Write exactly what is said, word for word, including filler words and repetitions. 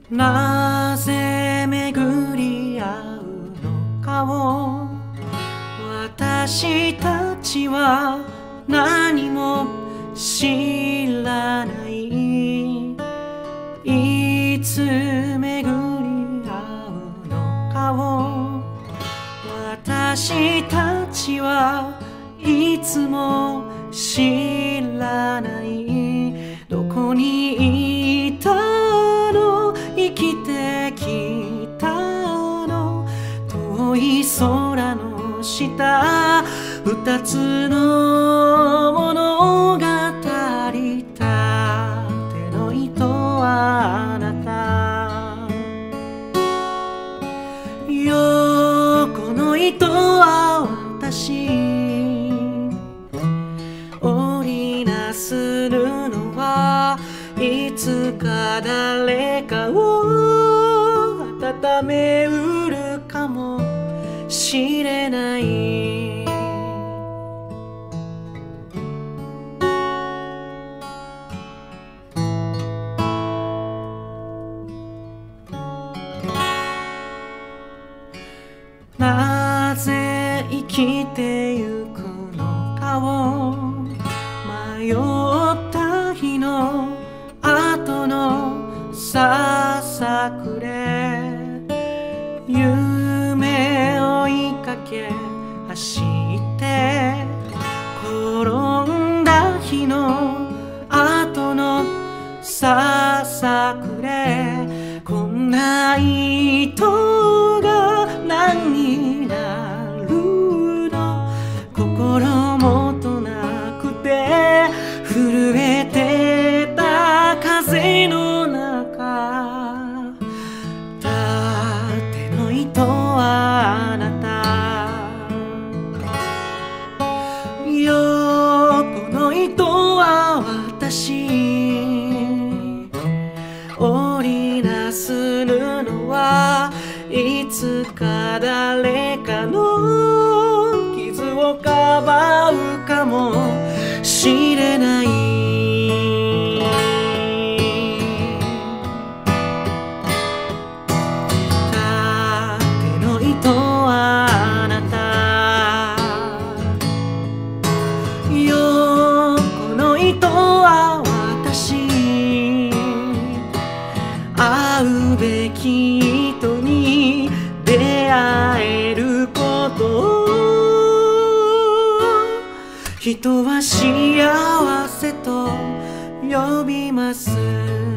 なぜ巡り合うのかを私たちは何も知らない。いつ巡り合うのかを私たちはいつも知らない。どこにいたの、生きてきたの、遠い空の下、二つの物語。縦の糸はあなた、横の糸は私。織りなす布はいつか誰かを温めうるかもしれない。なぜ生きてゆくのかを迷った日の後のささくれ、夢追いかけ走って転んだ日の後のささくれ、こんな糸が何になるの、心もとなくて震えてた風の中、縦の糸はあなた、横の糸は私。織りなす布はいつか誰かの傷をかばうかもしれない。縦の糸はあなた、横の糸は私。会うべき人に出会えることを人は幸せと呼びます。